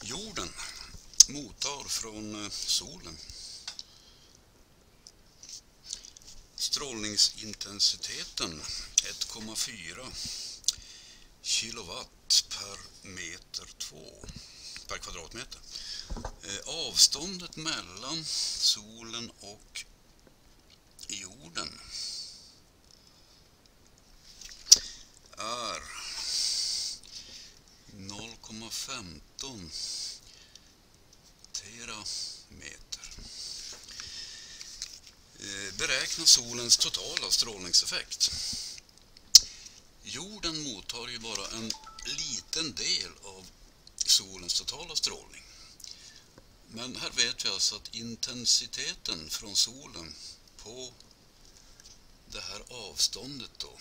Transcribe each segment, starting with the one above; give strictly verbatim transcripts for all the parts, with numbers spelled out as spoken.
Jorden mottar från solen strålningsintensiteten ett komma fyra kilowatt per meter två per kvadratmeter. Avståndet mellan solen och jorden är noll komma femton terameter. Beräkna solens totala strålningseffekt. Jorden mottar ju bara en liten del av solens totala strålning. Men här vet vi alltså att intensiteten från solen på det här avståndet då,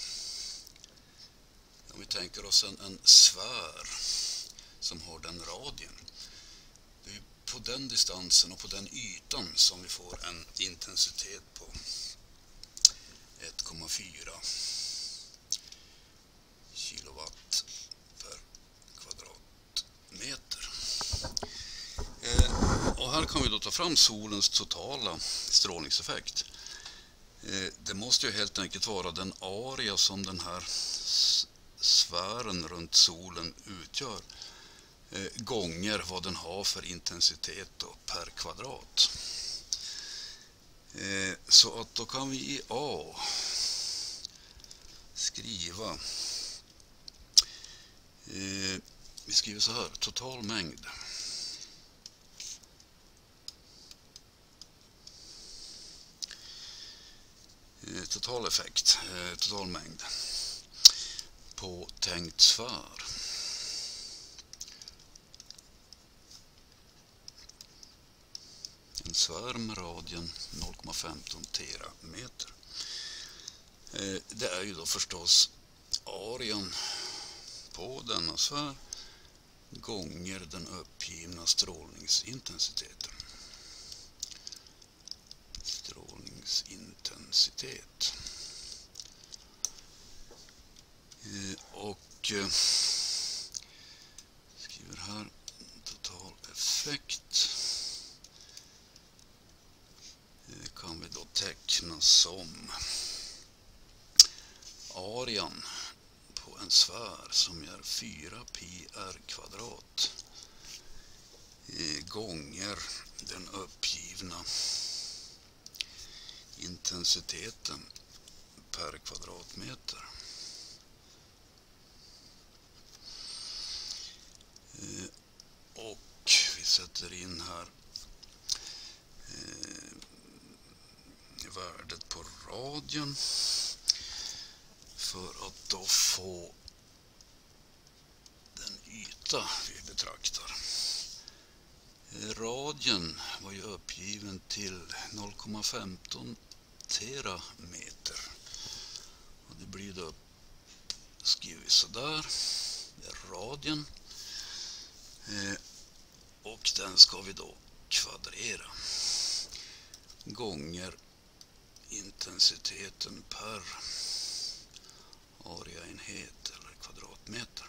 om vi tänker oss en, en sfär som har den radien, det är på den distansen och på den ytan som vi får en intensitet på ett komma fyra kilowatt per kvadratmeter. Eh, och här kan vi då ta fram solens totala strålningseffekt. Eh, det måste ju helt enkelt vara den area som den här sfären runt solen utgör eh, gånger vad den har för intensitet då, per kvadrat. Eh, så att då kan vi i A skriva eh, vi skriver så här: total mängd eh, total effekt eh, total mängd på tänkt sfär en sfär med radien noll komma femton terameter. Eh, det är ju då förstås arean på denna sfär gånger den uppgivna strålningsintensiteten. Strålningsintensitet. Eh, och eh, skriver här total effekt. Det kan vi då teckna som arean på en sfär som är fyra pi r kvadrat gånger den uppgivna intensiteten per kvadratmeter. Och vi sätter in här värdet på radien för att då få den yta vi betraktar. Radien var ju uppgiven till noll komma femton terameter. Och det blir då, skriver vi så där, det är radien. Och den ska vi då kvadrera gånger intensiteten per areaenhet eller kvadratmeter.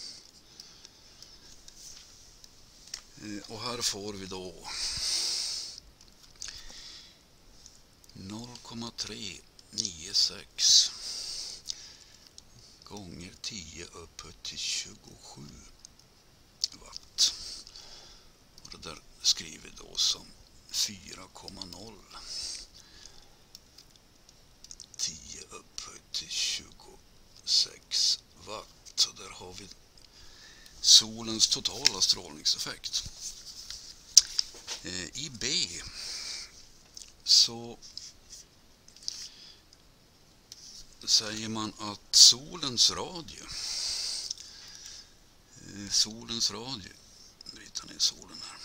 Och här får vi då noll komma tre nio sex gånger tio upphöjt till tjugosju watt. Och det där skriver vi då som fyra komma noll tio upphöjt till tjugosex watt. Så där har vi solens totala strålningseffekt. I B så säger man att solens radie solens radie bryter ner solen här.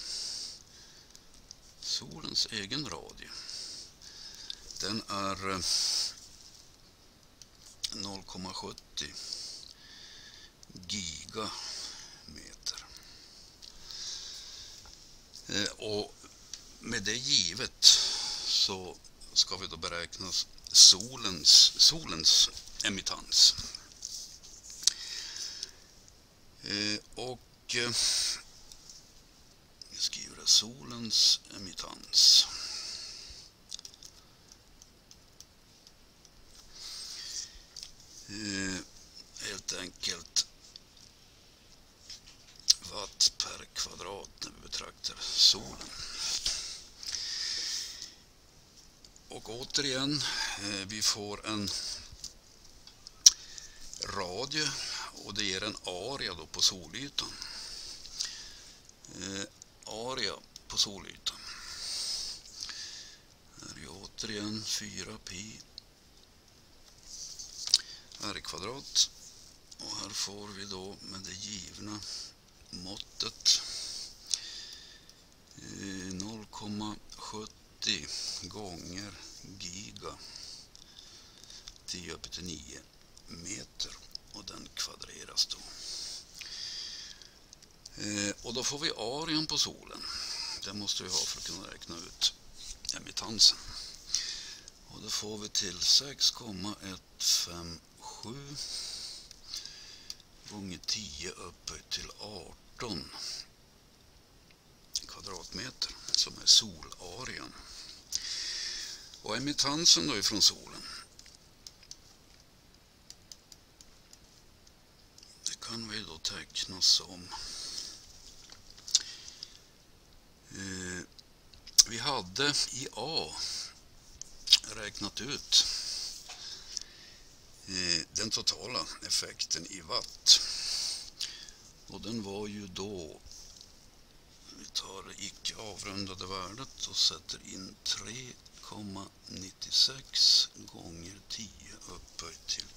Solens egen radie, den är noll komma sjuttio gigameter. Och med det givet så ska vi då beräkna solens, solens emittans. Och solens emittans. Eh, helt enkelt watt per kvadrat när vi betraktar solen. Och återigen, eh, vi får en radie och det ger en area då på solytan. Eh, area på solytan. Här är återigen fyra pi r kvadrat. Och här får vi då med det givna måttet eh, noll komma sjuttio gånger giga tio upp till nio meter. Och den kvadreras då. Eh, och då får vi arean på solen. Det måste vi ha för att kunna räkna ut emittansen. Och då får vi till sex komma ett fem sju gånger tio upphöjt till arton kvadratmeter som är solarean. Och emittansen då ifrån solen. Det kan vi då teckna som eh, vi hade i A räknat ut eh, den totala effekten i watt. Och den var ju då, vi tar det icke avrundade värdet och sätter in tre komma nittiosex gånger tio upphöjt till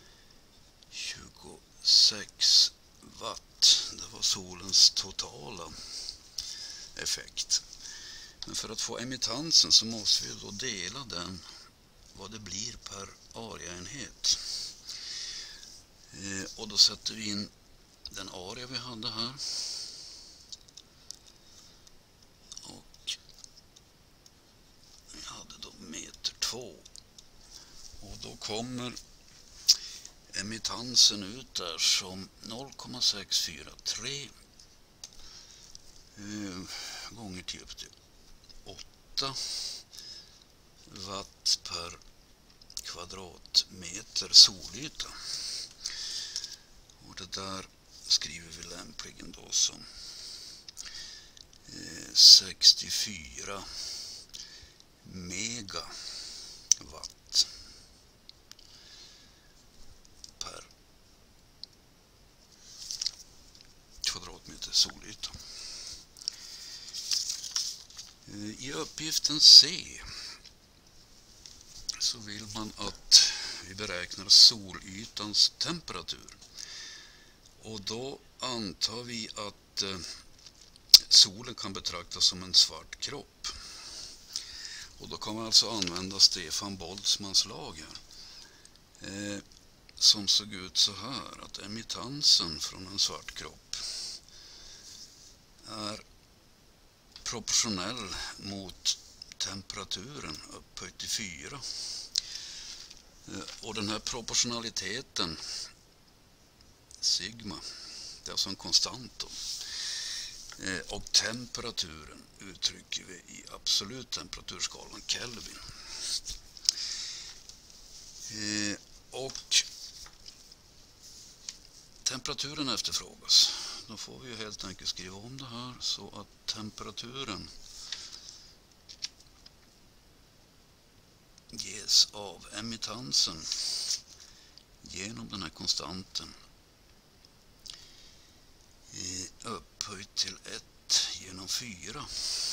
tjugosex watt. Det var solens totala effekt. Men för att få emittansen så måste vi då dela den vad det blir per areaenhet. Eh, och då sätter vi in den area vi hade här. Och vi hade då meter två. Och då kommer emittansen ut där som noll komma sex fyra tre eh, gånger tio upp till åtta watt per kvadratmeter solyta. Och det där skriver vi lämpligen då som eh, sextiofyra megawatt per kvadratmeter solyta. Eh, I uppgiften C så vill man att vi beräknar solytans temperatur. Och då antar vi att eh, solen kan betraktas som en svart kropp. Och då kan man alltså använda Stefan Boltzmanns lag här. Eh, som såg ut så här, att emittansen från en svart kropp är proportionell mot temperaturen upphöjt till fyra. Eh, och den här proportionaliteten sigma, det är alltså en konstant då. Eh, och temperaturen uttrycker vi i absolut temperaturskalan Kelvin. Eh, och temperaturen efterfrågas. Då får vi ju helt enkelt skriva om det här så att temperaturen ges av emittansen genom den här konstanten upphöjt till ett genom fyra.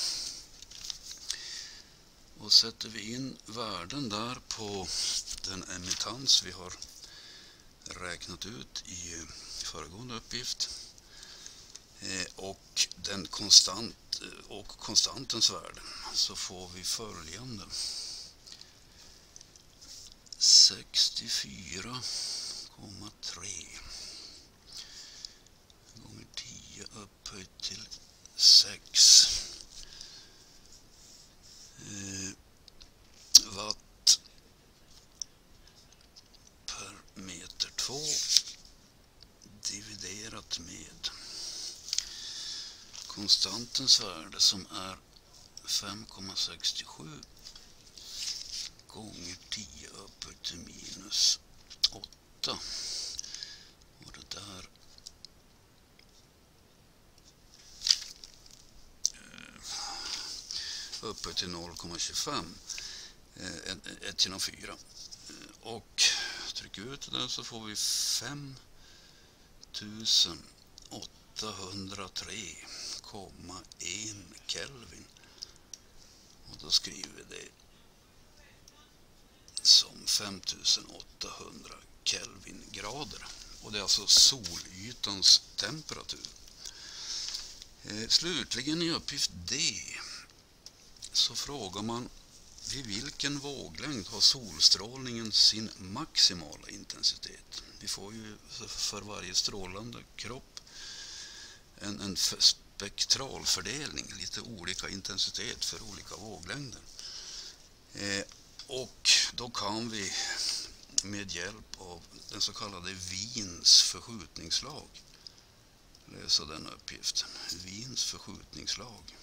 Och sätter vi in värden där på den emittans vi har räknat ut i föregående uppgift och den konstant och konstantens värde, så får vi följande: sextiofyra komma tre gånger tio upphöjt till sex eh, watt per meter två dividerat med konstantens värde som är fem komma sextiosju gånger tio upphöjt till minus åtta. Och det där upphöjt till noll komma tjugofem, ett genom fyra. Och trycker ut det där så får vi fem tusen åttahundratre komma en Kelvin. Och då skriver vi det som fem tusen åttahundra Kelvingrader. Och det är alltså solytans temperatur. Eh, slutligen i uppgift D så frågar man vid vilken våglängd har solstrålningen sin maximala intensitet. Vi får ju för varje strålande kropp en, en spektralfördelning, lite olika intensitet för olika våglängder. Eh, och då kan vi med hjälp av den så kallade Wiens förskjutningslag lösa den uppgiften. Wiens förskjutningslag.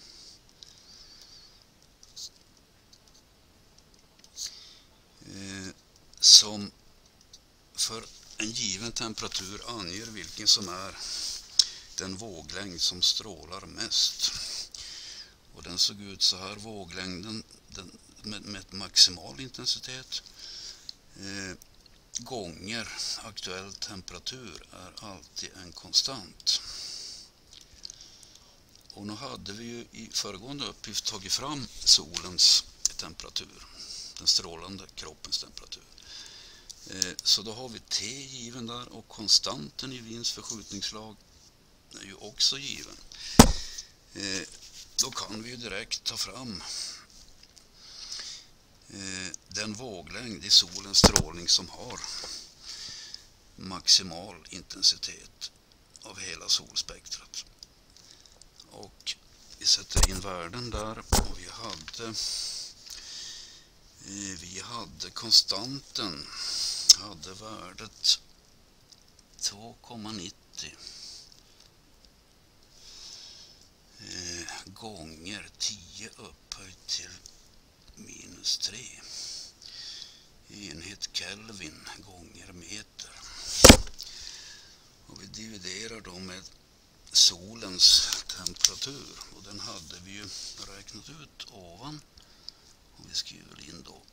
Eh, som för en given temperatur anger vilken som är den våglängd som strålar mest. Och den såg ut så här, våglängden den, med, med maximal intensitet eh, gånger aktuell temperatur är alltid en konstant. Och nu hade vi ju i föregående uppgift tagit fram solens temperatur, den strålande kroppens temperatur. Eh, så då har vi T given där, och konstanten i Wiens förskjutningslag är ju också given. Eh, då kan vi ju direkt ta fram eh, den våglängd i solens strålning som har maximal intensitet av hela solspektrat. Och vi sätter in värden där, och vi hade eh, vi hade konstanten hade värdet två komma nittio eh, gånger tio upphöjt till minus tre enhet Kelvin gånger meter. Och vi dividerar då med solens temperatur, och den hade vi ju räknat ut ovan, och vi skriver in då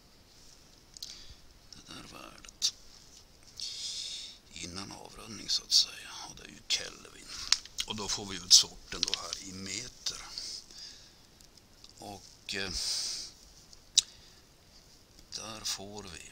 det där värdet innan avrundning så att säga, och det är ju Kelvin. Och då får vi ut sorten då här i meter. Och eh, där får vi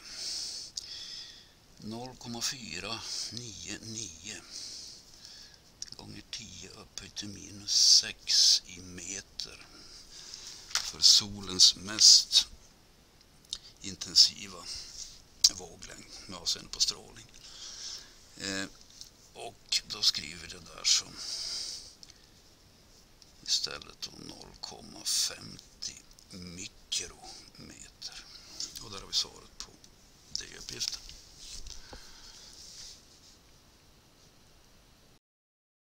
noll komma fyra nio nio gånger tio upphöjt till minus sex i meter för solens mest intensiva våglängd med avseende på strålning. Eh, och då skriver vi det där som istället noll komma